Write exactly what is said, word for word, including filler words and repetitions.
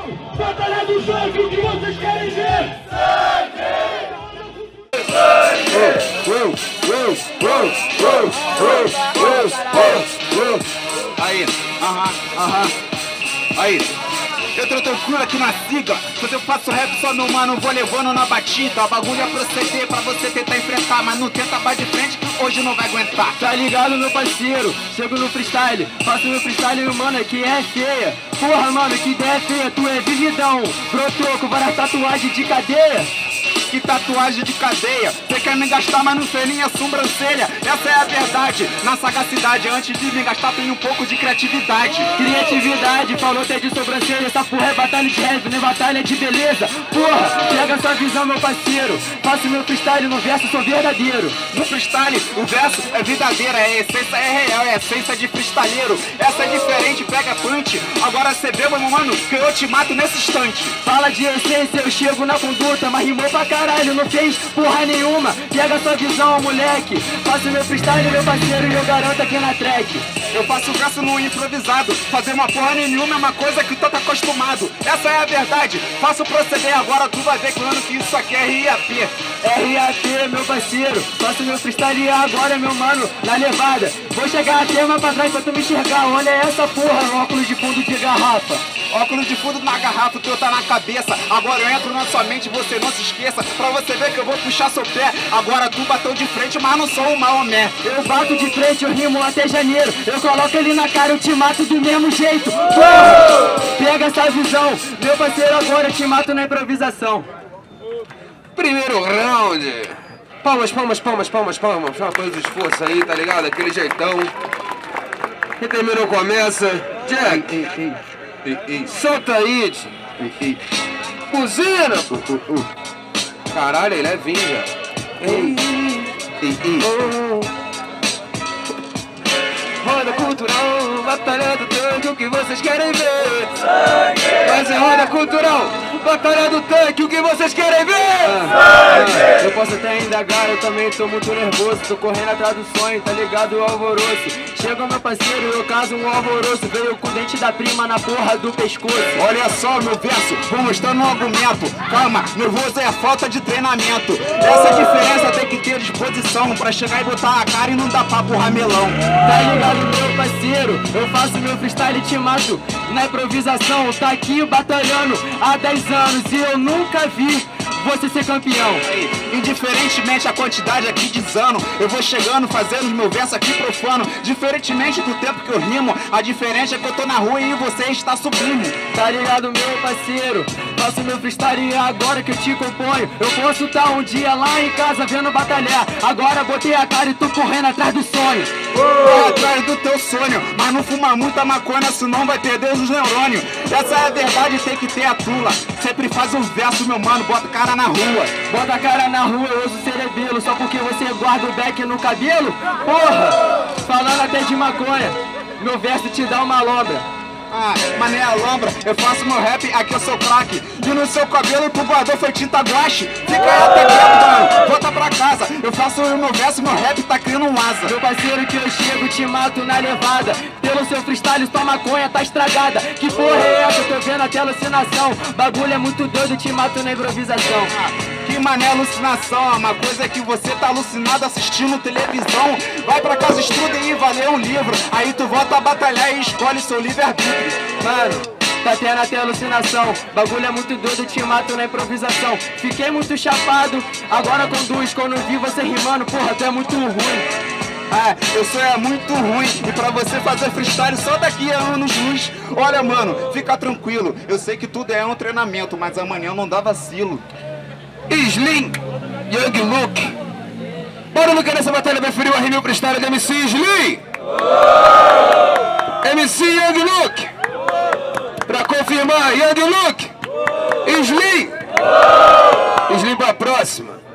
Batalha do sangue, o que vocês querem ver? Aí, aham, aham. Aí. Eu tô tranquilo aqui na siga. Quando eu faço rap só meu mano, vou levando na batida. O bagulho é proceder pra você tentar enfrentar, mas não tenta bater de frente, hoje não vai aguentar. Tá ligado, meu parceiro? Chego no freestyle, faço meu freestyle, mano, que é feia. Porra, mano, que ideia feia, tu é vividão. Brotou com várias tatuagens de cadeia. Que tatuagem de cadeia, cê quer me gastar, mas não sei nem a sobrancelha. Essa é a verdade, na sagacidade. Antes de me gastar tem um pouco de criatividade. Criatividade, falou até de sobrancelha. Essa porra é batalha de rap, não é batalha de beleza. Porra, pega sua visão, meu parceiro. Faço meu freestyle no verso, sou verdadeiro. No freestyle, o verso é verdadeiro, é essência, é real, é essência de freestyleiro. Essa é diferente, pega punch. Agora cê beba, meu mano, que eu te mato nesse instante. Fala de essência, eu chego na conduta, mas rimou pra caralho, não fez porra nenhuma. Pega sua visão, moleque. Faço meu freestyle, meu parceiro, e eu garanto aqui na track. Eu faço verso no improvisado. Fazer uma porra nenhuma é uma coisa que tu tá acostumado. Essa é a verdade, faço proceder. Agora tu vai ver claro que isso aqui é R A P. R A P, meu parceiro. Faço meu freestyle agora, meu mano, na levada. Vou chegar até mais pra trás pra tu me enxergar. Olha essa porra, óculos de fundo de garrafa. Óculos de fundo na garrafa, o teu tá na cabeça. Agora eu entro na sua mente, você não se esqueça. Pra você ver que eu vou puxar seu pé. Agora tu bateu de frente, mas não sou o Maomé. Eu bato de frente, eu rimo até janeiro. Eu coloco ele na cara, eu te mato do mesmo jeito. Porra! Pega essa visão, meu parceiro, agora eu te mato na improvisação. Primeiro round. Palmas, palmas, palmas, palmas, palmas. Uma coisa de esforço aí, tá ligado? Aquele jeitão. Quem terminou começa. Jack. Ei, ei, ei, ei. Solta aí. ei, ei. Buzina. Uh, uh, uh. Caralho, ele é vinha. Ei, ei, ei. Oh. Roda cultural, batalha do tanque, o que vocês querem ver? Sangue! Mas é roda cultural, batalha do tanque, o que vocês querem ver? Ah, ah, eu posso até indagar, eu também tô muito nervoso. Tô correndo atrás do sonho, tá ligado, o alvoroço. Chega meu parceiro, eu caso um alvoroço. Veio com o dente da prima na porra do pescoço. Olha só meu verso, vou mostrando um argumento. Calma, nervoso é a falta de treinamento. Essa diferença tem que ter disposição pra chegar e botar a cara e não dar papo ramelão. Tá ligado, meu parceiro? Eu faço meu freestyle e te mato na improvisação. Tá aqui batalhando há dez anos e eu nunca vi você ser campeão. Aí, indiferentemente a quantidade aqui de zano, eu vou chegando fazendo os meus versos aqui profano. Diferentemente do tempo que eu rimo, a diferença é que eu tô na rua e você está subindo. Tá ligado, meu parceiro? Faço meu freestyle agora que eu te componho. Eu posso estar um dia lá em casa vendo batalhar. Agora botei a cara e tô correndo atrás do sonho. Oh, atrás do teu sonho, mas não fuma muita maconha, senão vai perder os neurônios. Essa é a verdade, tem que ter a tula. Sempre faz um verso, meu mano, bota cara na rua. Bota a cara na rua, eu uso cerebelo. Só porque você guarda o beck no cabelo? Porra! Falando até de maconha, meu verso te dá uma lombra. Ah, mas nem a lombra, eu faço meu rap, aqui eu sou craque. E no seu cabelo tu guardou foi tinta guache. Fica aí até quieto, mano, volta pra casa. Eu faço o meu verso, meu rap tá criando um asa. Meu parceiro que eu chego, te mato na levada. Pelo seu freestyle, sua maconha tá estragada. Que porra é essa? Eu tô vendo até alucinação. Bagulho é muito doido, te mato na improvisação. Que mané alucinação, uma coisa é que você tá alucinado assistindo televisão. Vai pra casa, estuda e vai ler um livro. Aí tu volta a batalhar e escolhe seu livre-arbítrio. Mano, tá tendo até alucinação. Bagulho é muito doido, te mato na improvisação. Fiquei muito chapado, agora conduz. Quando vi você rimando, porra, tu é muito ruim. Ah, eu sou é muito ruim. E pra você fazer freestyle só daqui a anos luz. Olha, mano, fica tranquilo. Eu sei que tudo é um treinamento, mas amanhã não dá vacilo. Slim, Young Luke. Bora no que nessa batalha preferiu a rima o freestyle da M C Slim. M C Young Luke. Pra confirmar, Young Luke. Slim. Slim pra próxima.